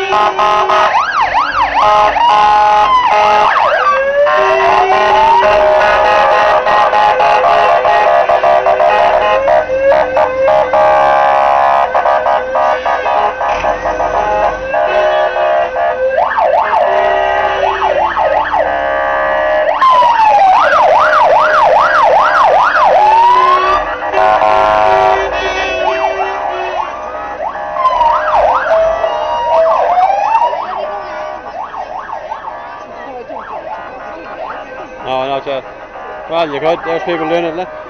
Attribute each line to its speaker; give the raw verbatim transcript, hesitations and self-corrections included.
Speaker 1: No, no, it's a, well, you could, there's people doing it, like.